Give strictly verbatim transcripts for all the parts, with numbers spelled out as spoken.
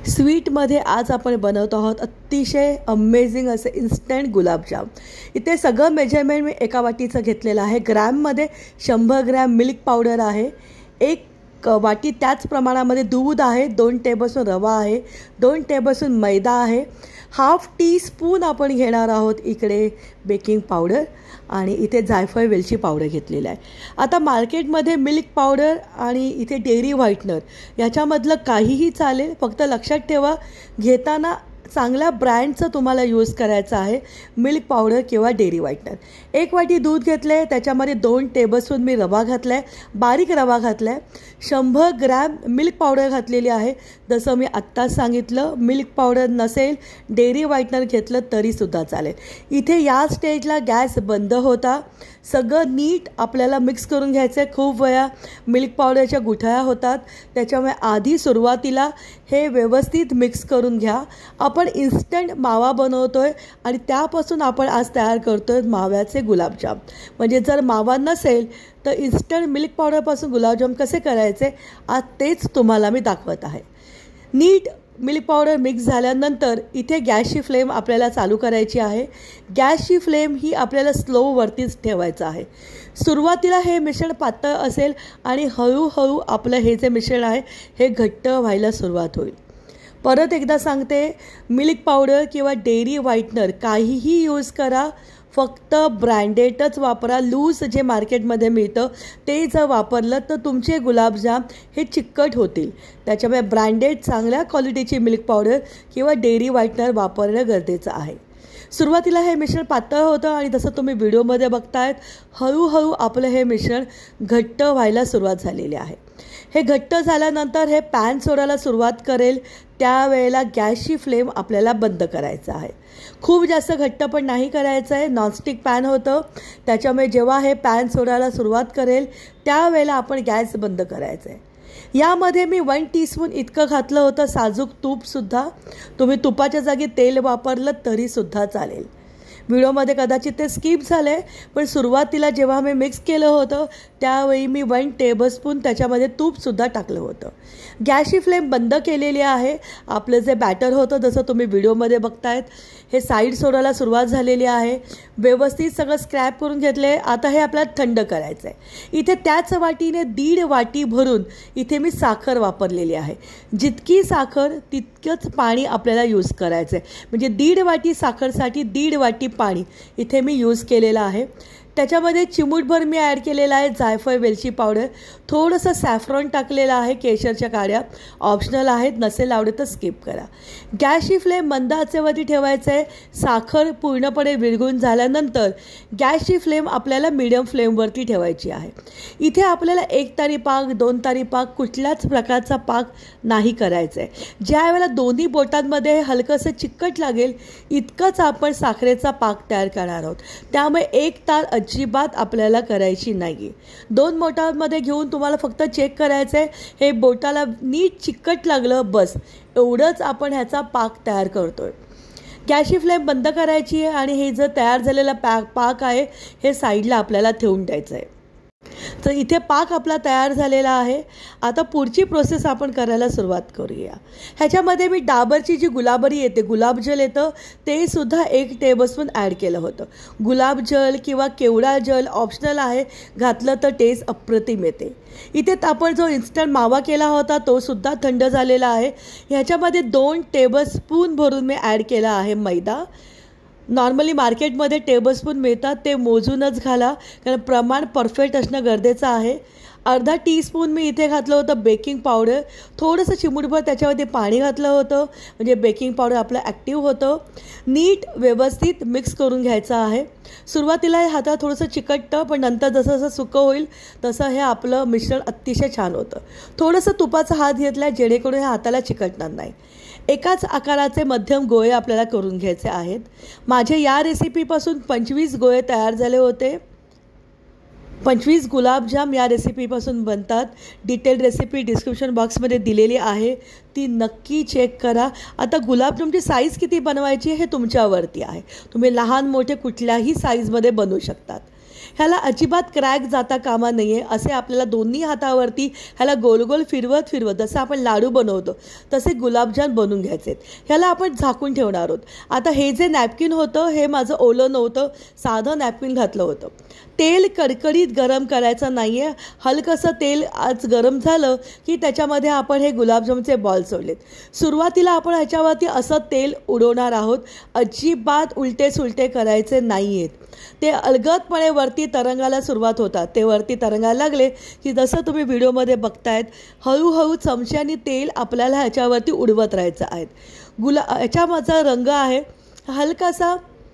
स्वीटमध्ये आज आपण बनवत आहोत अतिशय अमेझिंग असे इन्स्टंट गुलाबजाम। इथे सगळं मेजरमेंट मी एका वाटीचं घेतलेलं आहे। ग्रॅममध्ये शंभर ग्रॅम मिल्क पावडर आहे, एक वाटी त्याच प्रमाणामध्ये दूध आहे, दोन टेबलस्पून रवा आहे, दोन टेबलस्पून मैदा आहे, हाफ टी स्पून आपण घेणार आहोत इकडे बेकिंग पावडर आणि इथे जायफळ वेलची पावडर घेतलेला आहे। आता मार्केटमध्ये मिल्क पावडर आणि इथे डेअरी व्हाईटनर याच्यामधलं काहीही चालेल, फक्त लक्षात ठेवा घेताना चांगल्या ब्रँडचं तुम्हाला यूज करायचं आहे, मिल्क पावडर किंवा डेअरी व्हाईटनर। एक वाटी दूध घेतलं आहे, त्याच्यामध्ये दोन टेबलस्पून मी रवा घातला आहे, बारीक रवा घातला आहे, शंभर ग्रॅम मिल्क पावडर घातलेली आहे। जसं मी आत्ताच सांगितलं, मिल्क पावडर नसेल डेअरी व्हाईटनर घेतलं तरीसुद्धा चालेल। इथे या स्टेजला गॅस बंद होता, सगळं नीट आपल्याला मिक्स करून घ्यायचं आहे। खूप वेळा मिल्क पावडरच्या गुठळ्या होतात, त्याच्यामुळे आधी सुरुवातीला हे व्यवस्थित मिक्स करून घ्या। आपण इन्स्टंट मावा बनवतोय आणि त्यापासून आपण आज तयार करतोय माव्याचे गुलाबजाम। म्हणजे जर मावा नसेल तर इन्स्टंट मिल्क पावडरपासून गुलाबजाम कसे करायचे आज तेच तुम्हाला मी दाखवत आहे। नीट मिल्क पावडर मिक्स झाल्यानंतर इथे गॅसची फ्लेम आपल्याला चालू करायची आहे। गॅसची फ्लेम ही आपल्याला स्लोवरतीच ठेवायचं आहे। सुरुवातीला हे मिश्रण पातळ असेल आणि हळूहळू आपलं हे जे मिश्रण आहे हे घट्ट व्हायला सुरुवात होईल। परत एकदा सांगते, मिल्क पावडर किंवा डेअरी व्हाईटनर काहीही यूज करा, फक्त ब्रँडेडच वापरा। लूज जे मार्केटमध्ये मिळतं ते जर वापरलं तर तुमचे गुलाबजाम हे चिकट होतील। त्याच्यामुळे ब्रँडेड चांगल्या क्वालिटीची मिल्क पावडर किंवा डेअरी व्हाईटनर वापरणं गरजेचं आहे। सुरुवातीला हे मिश्रण पातळ होतं आणि जसं तुम्ही व्हिडिओमध्ये बघतायत हळूहळू आपलं हे मिश्रण घट्ट व्हायला सुरुवात झालेली आहे। हे घट्ट झाल्यानंतर हे पॅन सोडायला सुरुवात करेल, त्यावेळेला गॅसची फ्लेम आपल्याला बंद करायचं आहे। खूप जास्त घट्ट पण नाही करायचं आहे, नॉनस्टिक पॅन होतं त्याच्यामुळे जेव्हा हे पॅन सोडायला सुरुवात करेल त्यावेळेला आपण गॅस बंद करायचं आहे। यामध्ये मी वन टीस्पून इतकं घातलं होतं साजूक तूपसुद्धा, तुम्ही तुपाच्या जागी तेल वापरलं तरीसुद्धा चालेल। व्हिडिओमध्ये कदाचित ते स्किप झालं आहे, पण सुरुवातीला जेव्हा मी मिक्स केलं होतं त्यावेळी मी वन टेबलस्पून त्याच्यामध्ये तूपसुद्धा टाकलं होतं। गॅसची फ्लेम बंद केलेली आहे। आपलं जे बॅटर होतं जसं तुम्ही व्हिडिओमध्ये बघतायत हे साईड सोडायला सुरुवात झालेली आहे, व्यवस्थित सगळं स्क्रॅप करून घेतलं आहे। आता हे आपल्याला थंड करायचं आहे। इथे त्याच वाटीने दीड वाटी भरून इथे मी साखर वापरलेली आहे। जितकी साखर तितकंच पाणी आपल्याला यूज करायचं आहे, म्हणजे दीड वाटी साखरसाठी दीड वाटी पाणी इथे मी यूज केलेलं आहे। त्याच्यामध्ये चिमूटभर मी ॲड केलेला आहे जायफळ वेलची पावडर, थोडंसं सॅफ्रॉन टाकलेलं आहे, केशरच्या काड्या ऑप्शनल आहेत, नसेल आवडत तर स्किप करा। गॅसची फ्लेम मंद आचेवरती ठेवायचं आहे। साखर पूर्णपणे विरघळून झाल्यानंतर गॅसची फ्लेम आपल्याला मीडियम फ्लेमवरती ठेवायची आहे। इथे आपल्याला एक तारी पाक, दोन तारी पाक कुठल्याच प्रकारचा पाक नाही करायचा आहे। ज्या वेळेला दोन्ही बोटांमध्ये हलकंसं चिकट लागेल इतकंच आपण साखरेचा पाक तयार करणार आहोत, त्यामुळे एक तार अजिबात आपल्याला करायची नाही। दोन बोटांमध्ये घेऊन तुम्हाला फक्त चेक करायचं आहे हे बोटाला नीट चिकट लागलं बस, एवढंच आपण ह्याचा पाक तयार करतोय। गॅसची फ्लेम बंद करायची आहे आणि हे जर तयार झालेला पॅक पाक आहे हे साईडला आपल्याला ठेवून द्यायचं आहे। तर इथे पाक आपला तयार झालेला आहे। आता पुढची प्रोसेस आपण करायला सुरुवात करूया। ह्याच्यामध्ये मी डाबरची जी गुलाबरी येते, गुलाबजल येतं ते सुद्धा एक टेबलस्पून ॲड केलं होतं। गुलाबजल किंवा केवडा जल ऑप्शनल आहे, घातलं तर टेस्ट अप्रतिम येते। इथे आपण जो इन्स्टंट मावा केला होता तो सुद्धा थंड झालेला आहे। ह्याच्यामध्ये दोन टेबलस्पून भरून मी ॲड केला आहे मैदा। नॉर्मली मार्केटमध्ये टेबलस्पून मिळतात ते मोजूनच घाला, कारण प्रमाण परफेक्ट असणं गरजेचं आहे। अर्धा टीस्पून मी इथे घातलं होतं बेकिंग पावडर, थोडंसं चिमूटभर त्याच्यामध्ये पाणी घातलं होतं म्हणजे बेकिंग पावडर आपलं ॲक्टिव्ह होतं। नीट व्यवस्थित मिक्स करून घ्यायचं आहे। सुरुवातीला हे हाताला थोडंसं चिकटतं, पण नंतर जसं जसं सुकं होईल तसं हे आपलं मिश्रण अतिशय छान होतं। थोडंसं तुपाचा हात घेतला जेणेकरून हे हाताला चिकटणार नाही। एकाच आकाराचे मध्यम गोळे आपल्याला करून घ्यायचे आहेत। माझे या रेसिपीपासून पंचवीस गोळे तयार झाले होते। पंचवीस गुलाबजाम या रेसिपीपासून बनतात। डिटेल रेसिपी डिस्क्रिप्शन बॉक्समध्ये दिलेली आहे, ती नक्की चेक करा। आता गुलाबजामची साईज किती बनवायची हे तुमच्यावरती आहे, तुम्ही लहान मोठे कुठल्याही साईजमध्ये बनवू शकतात। ह्याला अजिबात क्रॅक जाता कामा नाही आहे. असे आपल्याला दोन्ही हातावरती ह्याला गोल गोल फिरवत फिरवत जसं आपण लाडू बनवतो तसे गुलाबजाम बनवून घ्यायचे. ह्याला आपण झाकून ठेवणार आहोत. आता हे जे नॅपकिन होतं हे माझं ओलं नव्हतं, साधं नॅपकिन घातलं होतं. तेल कडकडीत गरम करायचं नाही आहे. हलकंसं तेल आज गरम झालं की त्याच्यामध्ये आपण हे गुलाबजामचे बॉल सोडलेत. सुरुवातीला आपण ह्याच्यावरती असं तेल उडवणार आहोत. अजिबात उलटे सुलटे करायचे नाही आहेत. ते अलगदपणे वरती तरंगायला सुरुवात होतात. ते वरती तरंगायला लागले की जसं तुम्ही व्हिडिओमध्ये बघतायत हळूहळू चमच्याने तेल आपल्याला ह्याच्यावरती उडवत राहायचं आहे. गुला ह्याच्याचा रंग आहे हलकासा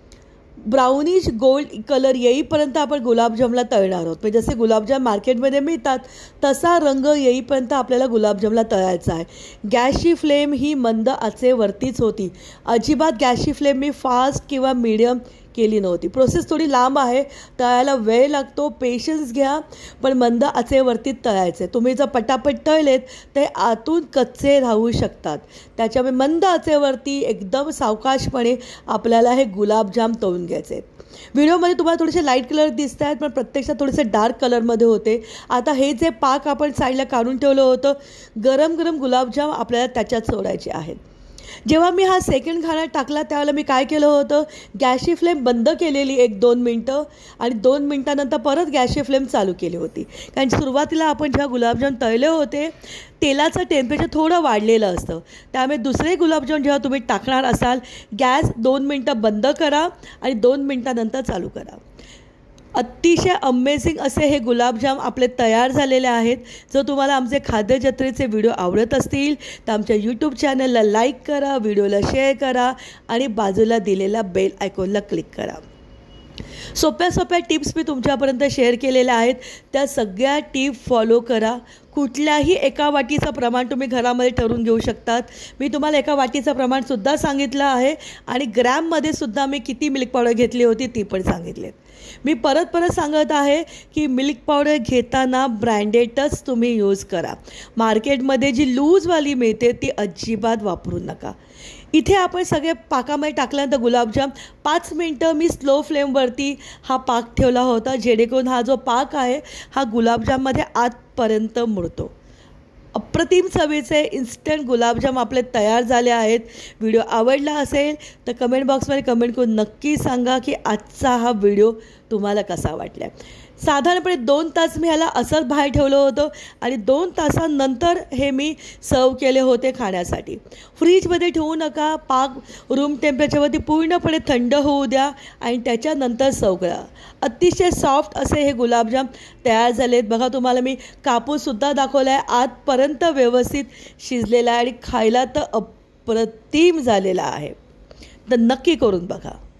ब्राउनिश गोल्ड कलर येईपर्यंत आपण गुलाबजामला तळणार आहोत. म्हणजे जसे गुलाबजाम मार्केटमध्ये मिळतात तसा रंग येईपर्यंत आपल्याला गुलाबजामला तळायचा आहे. गॅसची फ्लेम ही मंद आचेवरतीच होती. अजिबात गॅसची फ्लेम मी फास्ट किंवा मीडियम केली नव्हती. प्रोसेस थोडी लांब आहे, तळायला वेळ लागतो, पेशन्स घ्या, पण मंद आचेवरती तळायचे. तुम्ही जर पटापट तळलेत ते आतून कच्चे राहू शकतात. त्याच्यामुळे मंद आचेवरती एकदम सावकाशपणे आपल्याला हे गुलाबजाम तळून घ्यायचे. व्हिडिओमध्ये तुम्हाला थोडेसे लाईट कलर दिसत आहेत पण प्रत्यक्षात थोडेसे डार्क कलरमध्ये होते. आता हे जे पाक आपण साईडला काढून ठेवलं होतं गरम गरम गुलाबजाम आपल्याला त्याच्यात सोडायचे आहेत. जेव्हा मी हा सेकंड खाना टाकला त्यावेळेला मी काय केलं होतं, गॅसची फ्लेम बंद केलेली एक दोन मिनटं आणि दोन मिनटानंतर परत गॅसची फ्लेम चालू केली होती. कारण सुरुवातीला आपण जेव्हा गुलाबजाम तळले होते तेलाचं टेम्परेचर थोडं वाढलेलं असतं. त्यामुळे दुसरे गुलाबजाम जेव्हा तुम्ही टाकणार असाल गॅस दोन मिनटं बंद करा आणि दोन मिनटानंतर चालू करा. अतिशय अमेझिंग असे हे गुलाबजाम आपले तयार झालेले आहेत. जर तुम्हाला आमचे खाद्यजत्रेचे व्हिडिओ आवडत असतील तर आमच्या यूट्यूब चॅनलला लाईक करा, व्हिडिओला शेअर करा आणि बाजूला दिलेला बेल आयकॉनला क्लिक करा. सोप्या सोप्या टिप्स मी तुमच्यापर्यंत शेअर केलेल्या आहेत. त्या सगळ्या टिप फॉलो करा. कुठल्याही एका वाटीचं प्रमाण तुम्ही घरामध्ये ठरवून घेऊ शकतात. मी तुम्हाला एका वाटीचं प्रमाणसुद्धा सांगितलं आहे आणि ग्रॅममध्ये सुद्धा मी किती मिल्क पावडर घेतली होती ती पण सांगितले. मी परत परत सांगत आहे की मिल्क पावडर घेताना ब्रँडेडच तुम्ही यूज करा. मार्केटमध्ये जी लूजवाली मिळते ती अजिबात वापरू नका. इथे आपण सगळे पाकामध्ये टाकल्यानंतर गुलाबजाम पाच मिनटं मी स्लो फ्लेमवरती हा पाक ठेवला होता जेणेकरून हा जो पाक आहे हा गुलाबजाममध्ये आतपर्यंत मुरतो. अप्रतिम चवीचे इन्स्टंट गुलाबजाम आपले तयार झाले आहेत. व्हिडिओ आवडला असेल तर कमेंट बॉक्समध्ये कमेंट करून नक्की सांगा की आजचा हा व्हिडिओ तुम्हाला कसा वाटला. साधारणपणे दोन तास मी ह्याला असंच बाहेर ठेवलं होतं आणि दोन तासांनंतर हे मी सर्व केले होते खाण्यासाठी. फ्रीजमध्ये ठेवू नका. पाक रूम टेम्परेचरवरती पूर्णपणे थंड होऊ द्या आणि त्याच्यानंतर सर्व करा. अतिशय सॉफ्ट असे हे गुलाबजाम तयार झालेत. बघा तुम्हाला मी कापूससुद्धा दाखवला आहे. आतपर्यंत व्यवस्थित शिजलेला आहे आणि खायला तर अप्रतिम झालेला आहे. तर नक्की करून बघा.